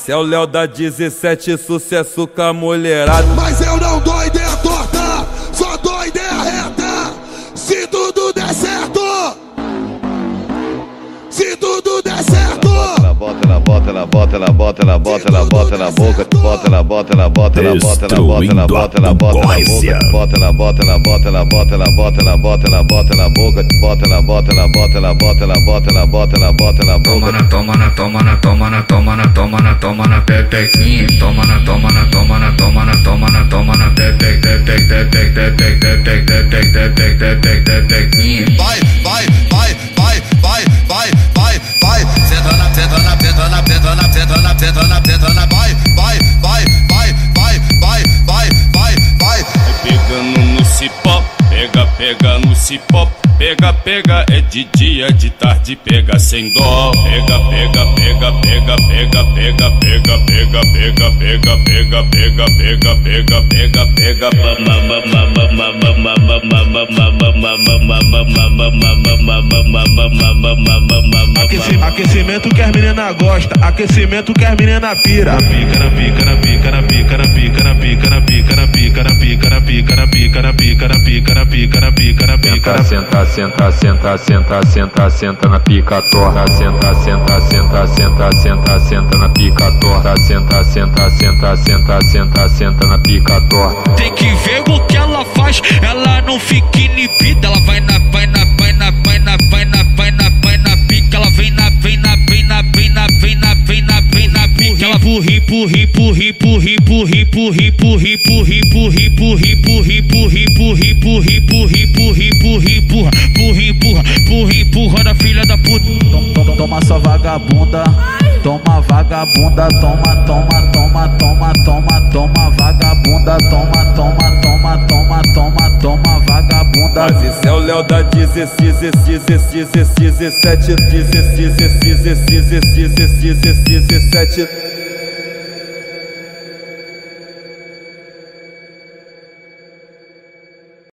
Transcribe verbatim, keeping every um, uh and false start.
Esse é o Léo da dezessete, sucesso com a mulherada. Mas eu não dou ideia torta, só dou ideia reta. Se tudo der certo, se tudo der certo. Ela bota, ela bota, ela bota, ela bota, ela bota, ela bota na boca, bota, ela bota, ela bota, ela bota, ela bota, ela bota, ela bota na boca, bota, ela bota, ela bota, ela bota, ela bota, ela bota, ela bota na boca, bota, ela bota, ela bota, ela bota, ela bota, ela bota, ela bota na boca. Toma na, toma na, toma na, toma na, toma na, toma na, toma na pepequinha. Toma na, toma na, toma na, toma na, toma na, toma na pepe, pepe, pepe, pepe, pepe, pepe, pepe, pepequinha. Vai, vai, vai, vai, vai, vai, vai, vai. Pedona, pedona, pedona, pedona, pedona, pedona, pedona, vai, vai, vai, vai, vai, vai, vai, vai, vai. Pegando no cipó, pega, pega no cipó. Pega, pega, é de dia, de tarde, pega sem dó. Pega, pega, pega, pega, pega, pega, pega, pega, pega, pega, pega, pega, pega, pega, pega, pega, pega. Aquecimento que as menina gosta, aquecimento que as menina pira. Pica na pica na pica na pica na pica na pica na pica na pica na pica na pica na pica na pica na pica na pica na pica na pica. Senta, senta, senta, senta, senta, senta na pica torta. Senta, senta, senta, senta, senta, senta na pica torta. Senta, senta, senta, senta, senta, senta na pica torta. Tem que ver o que ela faz, ela não fica inibida. Ela vai na, vai na, vai na, vai na, vai na, vai na, vai na pica. Ela vem na, vem na, vem na, vem na, vem na, vem na, vem na pica. Ela purri, purri, purri, purri, purri, purri, purri, purri, purri, purri, purri, purri, purri, purri, purri, purri, purri, empurra, empurra, empurra, empurra, empurra da filha da puta. Toma só vagabunda, toma vagabunda, toma, toma, toma, toma, toma, toma vagabunda, toma, toma, toma, toma, toma, toma vagabunda. Mas esse é o Léo da dezesseis, dezessete, dezesseis, dezesseis, dezesseis, dezesseis, dezesseis, dezessete.